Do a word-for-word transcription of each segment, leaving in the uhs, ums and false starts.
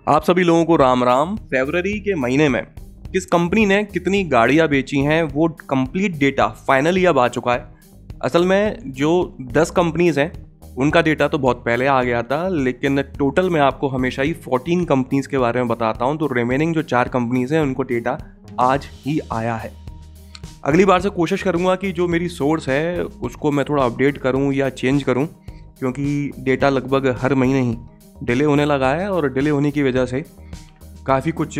आप सभी लोगों को राम राम। फरवरी के महीने में किस कंपनी ने कितनी गाड़ियां बेची हैं वो कंप्लीट डेटा फाइनली अब आ चुका है। असल में जो दस कंपनीज हैं उनका डेटा तो बहुत पहले आ गया था, लेकिन टोटल मैं आपको हमेशा ही चौदह कंपनीज के बारे में बताता हूं, तो रिमेनिंग जो चार कंपनीज हैं उनको डेटा आज ही आया है। अगली बार से कोशिश करूंगा कि जो मेरी सोर्स है उसको मैं थोड़ा अपडेट करूं या चेंज करूं, क्योंकि डेटा लगभग हर महीने ही डिले होने लगा है और डिले होने की वजह से काफ़ी कुछ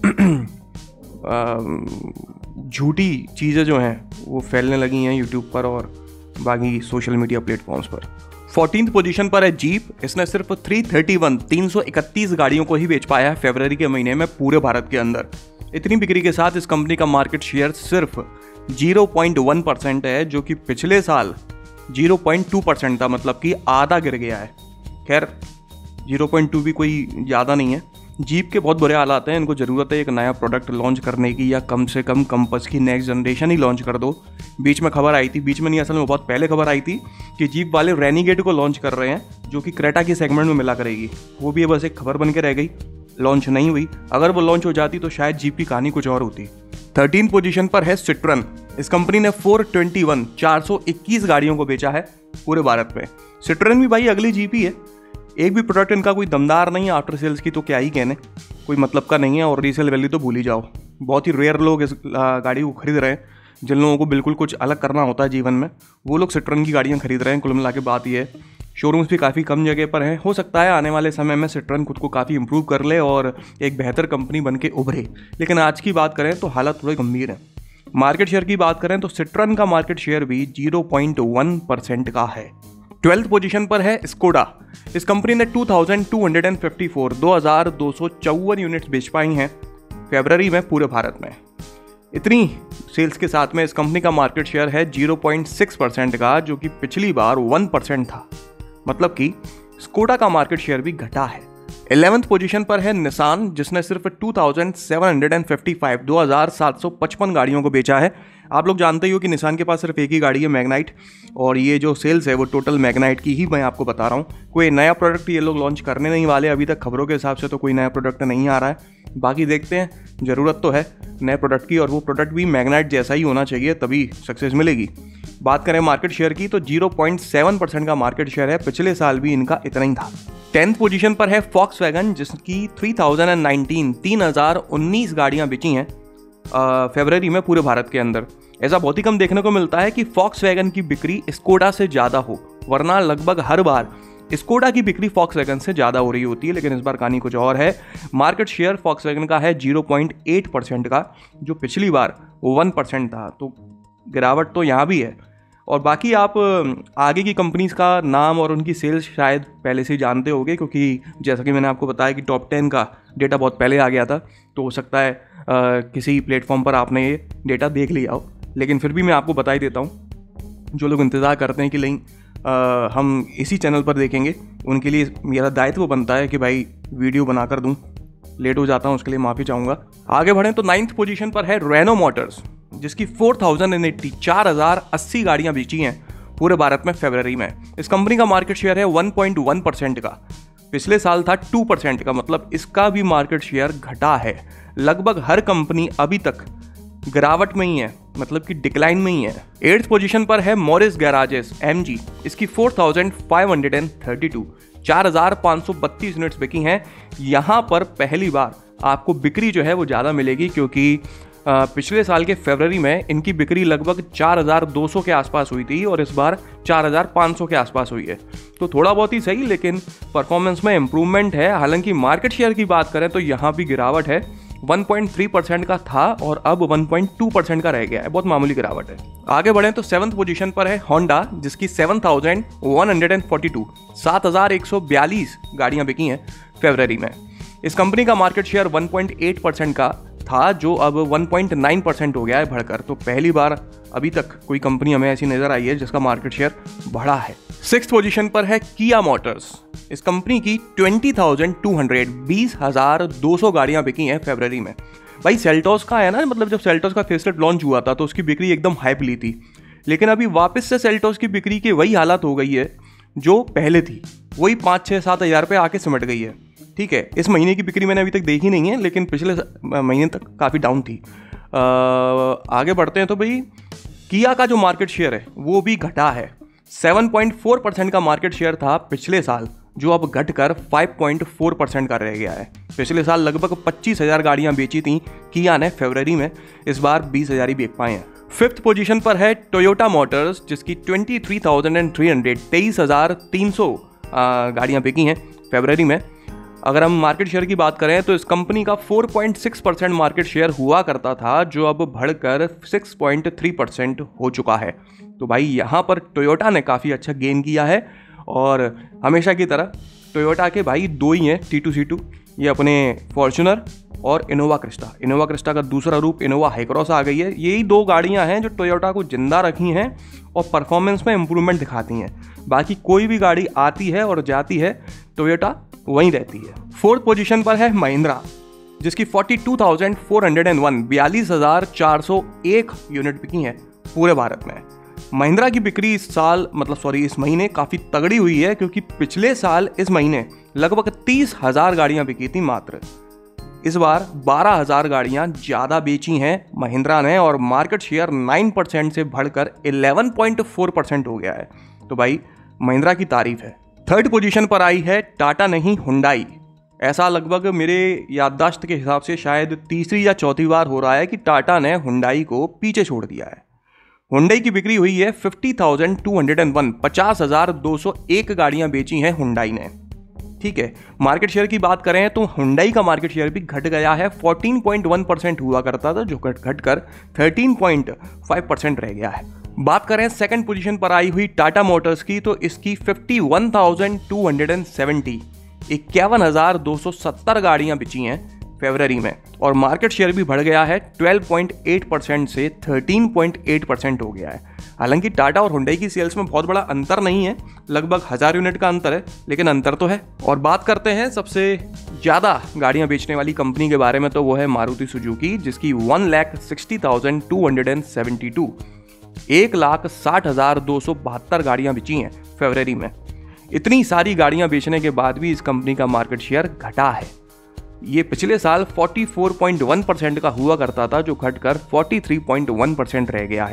झूठी चीज़ें जो हैं वो फैलने लगी हैं यूट्यूब पर और बाकी सोशल मीडिया प्लेटफॉर्म्स पर। फोर्टीन्थ पोजीशन पर है जीप। इसने सिर्फ तीन सौ इकतीस गाड़ियों को ही बेच पाया है फरवरी के महीने में पूरे भारत के अंदर। इतनी बिक्री के साथ इस कंपनी का मार्केट शेयर सिर्फ ज़ीरो पॉइंट वन परसेंट है, जो कि पिछले साल ज़ीरो पॉइंट टू परसेंट था, मतलब कि आधा गिर गया है। खैर ज़ीरो पॉइंट टू भी कोई ज़्यादा नहीं है। जीप के बहुत बुरे हालात हैं, इनको ज़रूरत है एक नया प्रोडक्ट लॉन्च करने की, या कम से कम कंपस की नेक्स्ट जनरेशन ही लॉन्च कर दो। बीच में खबर आई थी, बीच में नहीं असल में बहुत पहले खबर आई थी कि जीप वाले रेनिगेट को लॉन्च कर रहे हैं, जो कि क्रेटा के सेगमेंट में मिला करेगी। वो भी बस एक खबर बन के रह गई, लॉन्च नहीं हुई। अगर वो लॉन्च हो जाती तो शायद जीप की कहानी कुछ और होती। थर्टीन पोजीशन पर है सिट्रन। इस कंपनी ने चार सौ इक्कीस गाड़ियों को बेचा है पूरे भारत में। सिट्रन भी भाई अगली जीप ही है। एक भी प्रोडक्ट इनका कोई दमदार नहीं है, आफ्टर सेल्स की तो क्या ही कहने, कोई मतलब का नहीं है, और रीसेल वैल्यू तो भूल ही जाओ। बहुत ही रेयर लोग इस गाड़ी को खरीद रहे हैं। जिन लोगों को बिल्कुल कुछ अलग करना होता है जीवन में, वो लोग सिट्रन की गाड़ियाँ खरीद रहे हैं। कुल मिला के बात ये है, शोरूम्स भी काफ़ी कम जगह पर हैं। हो सकता है आने वाले समय में सिट्रन खुद को काफ़ी इंप्रूव कर ले और एक बेहतर कंपनी बन के उभरे, लेकिन आज की बात करें तो हालत थोड़ी गंभीर है। मार्केट शेयर की बात करें तो सिट्रन का मार्केट शेयर भी ज़ीरो पॉइंट वन परसेंट का है। ट्वेल्थ पोजीशन पर है स्कोडा। इस कंपनी ने दो हज़ार दो सौ चौवन यूनिट्स बेच पाई हैं फरवरी में पूरे भारत में। इतनी सेल्स के साथ में इस कंपनी का मार्केट शेयर है ज़ीरो पॉइंट सिक्स परसेंट का, जो कि पिछली बार वन परसेंट था, मतलब कि स्कोडा का मार्केट शेयर भी घटा है। इलेवेंथ पोजीशन पर है निसान, जिसने सिर्फ दो हज़ार सात सौ पचपन गाड़ियों को बेचा है। आप लोग जानते ही हो कि निसान के पास सिर्फ एक ही गाड़ी है, मैग्नाइट, और ये जो सेल्स है वो टोटल मैग्नाइट की ही मैं आपको बता रहा हूँ। कोई नया प्रोडक्ट ये लोग लॉन्च करने नहीं वाले, अभी तक खबरों के हिसाब से तो कोई नया प्रोडक्ट नहीं आ रहा है। बाकी देखते हैं, ज़रूरत तो है नए प्रोडक्ट की, और वो प्रोडक्ट भी मैग्नाइट जैसा ही होना चाहिए, तभी सक्सेस मिलेगी। बात करें मार्केट शेयर की तो ज़ीरो पॉइंट सेवन परसेंट का मार्केट शेयर है, पिछले साल भी इनका इतना ही था। टेंथ पोजीशन पर है फॉक्सवैगन, जिसकी तीन हज़ार उन्नीस गाड़ियां बिकी हैं फरवरी में पूरे भारत के अंदर। ऐसा बहुत ही कम देखने को मिलता है कि फॉक्सवैगन की बिक्री स्कोडा से ज़्यादा हो, वरना लगभग हर बार स्कोडा की बिक्री फॉक्सवैगन से ज़्यादा हो रही होती है। लेकिन इस बार कहानी कुछ और है। मार्केट शेयर फॉक्सवैगन का है ज़ीरो पॉइंट एट परसेंट का, जो पिछली बार वन परसेंट था, तो गिरावट तो यहाँ भी है। और बाकी आप आगे की कंपनीज का नाम और उनकी सेल्स शायद पहले से ही जानते होंगे, क्योंकि जैसा कि मैंने आपको बताया कि टॉप टेन का डेटा बहुत पहले आ गया था, तो हो सकता है आ, किसी प्लेटफॉर्म पर आपने ये डेटा देख लिया हो। लेकिन फिर भी मैं आपको बता ही देता हूँ, जो लोग इंतज़ार करते हैं कि नहीं आ, हम इसी चैनल पर देखेंगे, उनके लिए मेरा दायित्व बनता है कि भाई वीडियो बनाकर दूँ। लेट हो जाता हूँ, उसके लिए माफ़ी चाहूँगा। आगे बढ़ें तो नाइन्थ पोजीशन पर है रेनो मोटर्स, जिसकी फोर थाउजेंड एंड एट्टी चार हज़ार अस्सी गाड़ियाँ बेची हैं पूरे भारत में फरवरी में। इस कंपनी का मार्केट शेयर है वन पॉइंट वन परसेंट का, पिछले साल था टू परसेंट का, मतलब इसका भी मार्केट शेयर घटा है। लगभग हर कंपनी अभी तक गिरावट में ही है, मतलब कि डिक्लाइन में ही है। एट्थ पोजीशन पर है मॉरिस गैराजेस एमजी। इसकी four thousand five hundred and thirty two चार हज़ार पाँच सौ बत्तीस यूनिट्स बिकी हैं। यहाँ पर पहली बार आपको बिक्री जो है वो ज़्यादा मिलेगी, क्योंकि आ, पिछले साल के फरवरी में इनकी बिक्री लगभग चार हज़ार दो सौ के आसपास हुई थी और इस बार चार हज़ार पाँच सौ के आसपास हुई है। तो थोड़ा बहुत ही सही, लेकिन परफॉर्मेंस में इम्प्रूवमेंट है। हालांकि मार्केट शेयर की बात करें तो यहाँ भी गिरावट है, वन पॉइंट थ्री परसेंट का था और अब वन पॉइंट टू परसेंट का रह गया है, बहुत मामूली गिरावट है। आगे बढ़ें तो सेवंथ पोजीशन पर है होंडा, जिसकी seven thousand one hundred and forty two सात हज़ार एक सौ बयालीस गाड़ियाँ बिकी हैं फरवरी में। इस कंपनी का market share one point eight percent का था, जो अब वन पॉइंट नाइन परसेंट हो गया है बढ़कर। तो पहली बार अभी तक कोई कंपनी हमें ऐसी नजर आई है जिसका मार्केट शेयर बढ़ा है। सिक्स्थ पोजीशन पर है किया मोटर्स। इस कंपनी की ट्वेंटी थाउजेंड टू हंड्रेड बीस हजार दो सौ गाड़ियां बिकी हैं फरवरी में। भाई सेल्टोस का है ना, मतलब जब सेल्टोस का फेसलिफ्ट लॉन्च हुआ था तो उसकी बिक्री एकदम हाइप ली थी, लेकिन अभी वापस से सेल्टोस की बिक्री की वही हालत हो गई है जो पहले थी, वही पाँच छः सात हज़ार पे आके सिमट गई है। ठीक है। इस महीने की बिक्री मैंने अभी तक देखी नहीं है, लेकिन पिछले महीने तक काफ़ी डाउन थी। आ, आगे बढ़ते हैं तो भाई किया का जो मार्केट शेयर है वो भी घटा है। सात पॉइंट चार परसेंट का मार्केट शेयर था पिछले साल, जो अब घटकर पाँच पॉइंट चार परसेंट का रह गया है। पिछले साल लगभग पच्चीस हज़ार गाड़ियाँ बेची थी किया ने फरवरी में, इस बार बीस हज़ार ही बेच पाए हैं। फिफ्थ पोजीशन पर है टोयोटा मोटर्स, जिसकी तेईस हज़ार तीन सौ तेईस हज़ार तीन सौ गाड़ियाँ बिकी हैं फरवरी में। अगर हम मार्केट शेयर की बात करें तो इस कंपनी का चार पॉइंट छह परसेंट मार्केट शेयर हुआ करता था, जो अब बढ़कर छह पॉइंट तीन परसेंट हो चुका है। तो भाई यहाँ पर टोयोटा ने काफ़ी अच्छा गेन किया है। और हमेशा की तरह टोयोटा के भाई दो ही हैं टी टू सी टू, ये अपने फॉर्च्यूनर और इनोवा क्रिस्टा। इनोवा क्रिस्टा का दूसरा रूप इनोवा हाईक्रॉस आ गई है। यही दो गाड़ियां हैं जो टोयोटा को जिंदा रखी हैं और परफॉर्मेंस में इम्प्रूवमेंट दिखाती हैं। बाकी कोई भी गाड़ी आती है और जाती है, टोयोटा वहीं रहती है। फोर्थ पोजीशन पर है महिंद्रा, जिसकी बयालीस हज़ार चार सौ एक बयालीस हज़ार चार सौ एक यूनिट बिकी हैं पूरे भारत में। महिंद्रा की बिक्री इस साल मतलब सॉरी इस महीने काफ़ी तगड़ी हुई है, क्योंकि पिछले साल इस महीने लगभग तीस हज़ार गाड़ियाँ बिकी थी मात्र। इस बार बारह हज़ार गाड़ियाँ ज़्यादा बेची हैं महिंद्रा ने और मार्केट शेयर नौ परसेंट से बढ़कर ग्यारह पॉइंट चार परसेंट हो गया है। तो भाई महिंद्रा की तारीफ है। थर्ड पोजीशन पर आई है टाटा नहीं हुंडई। ऐसा लगभग मेरे याददाश्त के हिसाब से शायद तीसरी या चौथी बार हो रहा है कि टाटा ने हुंडई को पीछे छोड़ दिया है। हुंडई की बिक्री हुई है पचास हज़ार दो सौ एक, पचास हज़ार दो सौ एक गाड़ियां बेची हैं हुंडई ने। ठीक है, मार्केट शेयर की बात करें तो हुंडई का मार्केट शेयर भी घट गया है। चौदह पॉइंट एक परसेंट हुआ करता था, जो घट घटकर तेरह पॉइंट पाँच परसेंट रह गया है। बात करें सेकंड पोजीशन पर आई हुई टाटा मोटर्स की, तो इसकी इक्यावन हज़ार दो सौ सत्तर इक्यावन हज़ार दो सौ सत्तर गाड़ियां बिची हैं फरवरी में और मार्केट शेयर भी बढ़ गया है बारह पॉइंट आठ परसेंट से तेरह पॉइंट आठ परसेंट हो गया है। हालांकि टाटा और हुंडई की सेल्स में बहुत बड़ा अंतर नहीं है, लगभग हज़ार यूनिट का अंतर है, लेकिन अंतर तो है। और बात करते हैं सबसे ज़्यादा गाड़ियां बेचने वाली कंपनी के बारे में, तो वो है मारुति सुजुकी, जिसकी one lakh sixty thousand two hundred seventy two एक लाख साठ हज़ार दो सौ बहत्तर गाड़ियाँ बेची हैं फरवरी में। इतनी सारी गाड़ियाँ बेचने के बाद भी इस कंपनी का मार्केट शेयर घटा है। ये पिछले साल चौवालीस पॉइंट एक परसेंट का हुआ करता था, जो घटकर तैंतालीस पॉइंट एक परसेंट रह गया है।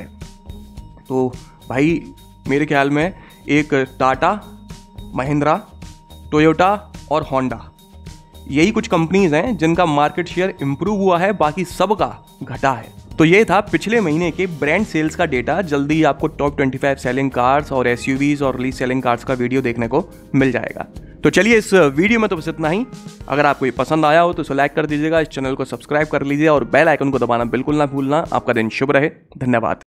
तो भाई मेरे ख्याल में एक टाटा, महिंद्रा, टोयोटा और होंडा, यही कुछ कंपनीज हैं जिनका मार्केट शेयर इंप्रूव हुआ है, बाकी सबका घटा है। तो ये था पिछले महीने के ब्रांड सेल्स का डेटा। जल्दी ही आपको टॉप पच्चीस सेलिंग कार्स और एसयूवीज और लीज सेलिंग कार्स का वीडियो देखने को मिल जाएगा। तो चलिए इस वीडियो में तो बस इतना ही। अगर आपको ये पसंद आया हो तो इसे लाइक कर दीजिएगा, इस चैनल को सब्सक्राइब कर लीजिए और बेल आइकन को दबाना बिल्कुल ना भूलना। आपका दिन शुभ रहे। धन्यवाद।